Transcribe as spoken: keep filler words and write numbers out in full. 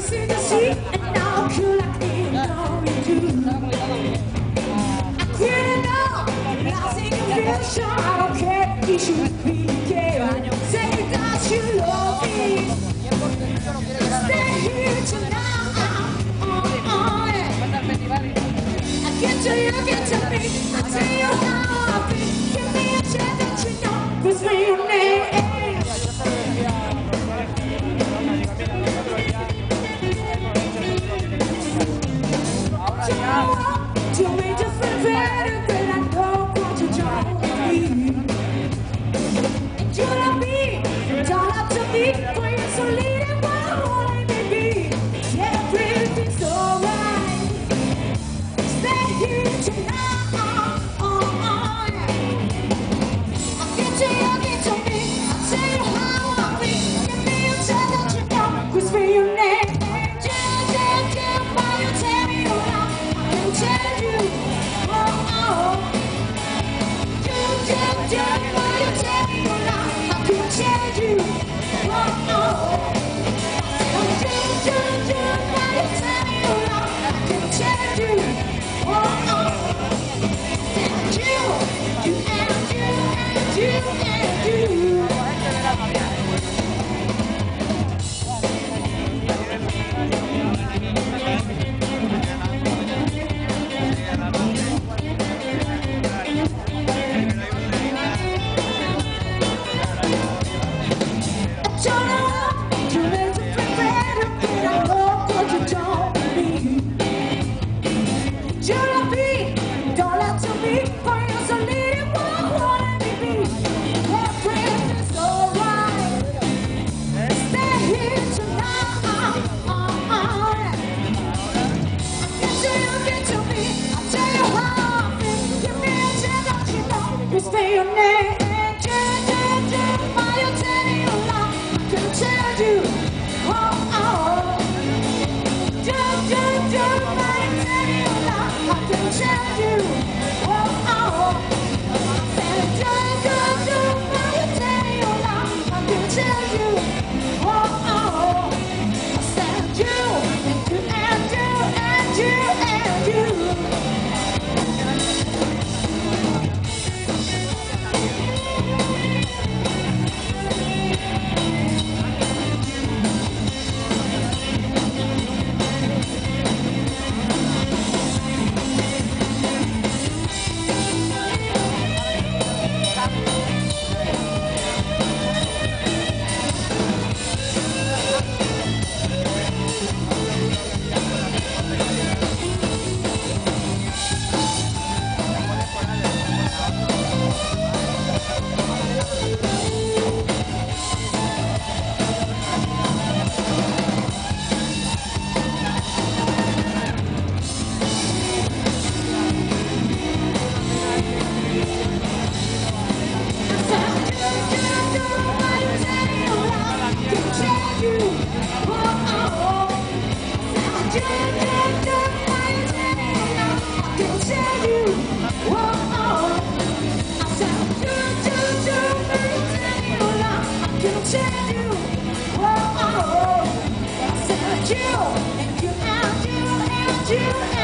see the sea, and now I feel like it, know you do. I couldn't know, lost in confusion. I don't care, you should be care. Say that you love me. Stay here tonight. Oh, oh, yeah. I get to you, get to me. I tell you how I feel. Give me a chance, that you know what's your name. Tell me different better than I know what you're trying to be. And you love me, don't have to be, for you're so leading what I want to be. Yeah, everything's alright. Stay here tonight. Oh, oh, yeah. I'll get to you, I'll get to me. I'll tell you how I feel. Give me a chance that you know, whisper your name. Just, just, just, while you tell me you're not. Tell you, oh, oh. Do, do, do, will you tell me you're not? I can tell you, oh, oh. Do, do, do, will you tell me you're not? I can tell you, oh, oh. And you, you and you and you and you. Whisper your name, do, do, do, while you tell me you're not, I can tell you, oh, oh. Do, do, do, while you tell me you're not, I can tell you, oh, oh. Say, do, do, do, while you tell me you're not, I can tell you, oh, oh. I said you, and you, and you, and you, and you. You and you and you and you